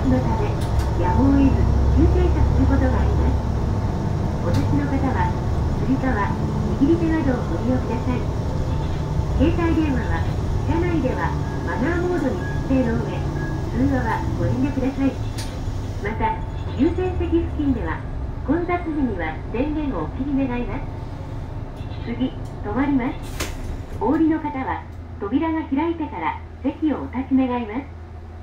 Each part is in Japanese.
のため、やむを得ず急停車することがあります。お立ちの方は、つり革、握り手などをご利用ください。携帯電話は、車内ではマナーモードに設定の上、通話はご遠慮ください。また、優先席付近では、混雑時には電源をお切り願います。次、止まります。お降りの方は、扉が開いてから席をお立ち願います。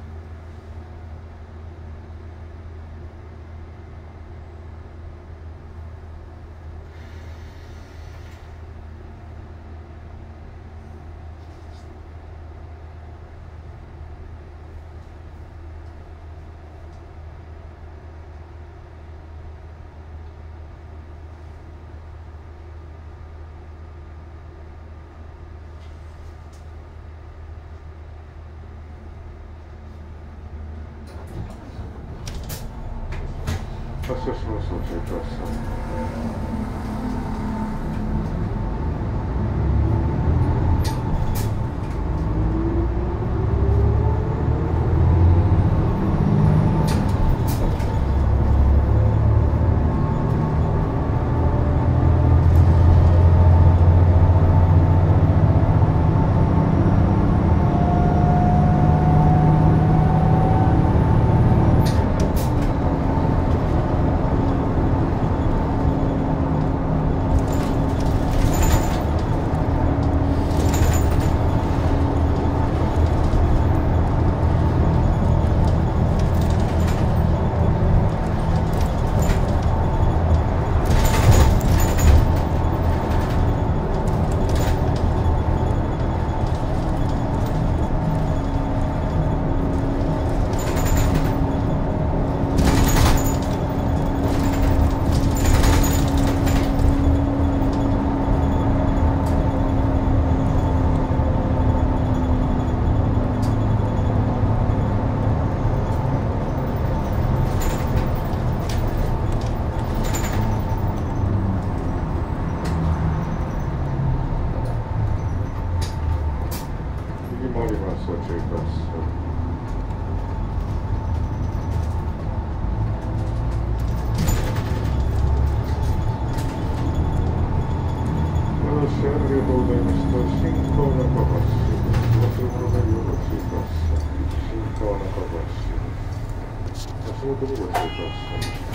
発車します。ご注意ください。回ります。ご注意ください。ありがとうございました。新川中橋です。忘れ物ないようご注意ください。新川中橋です。足元にご注意ください。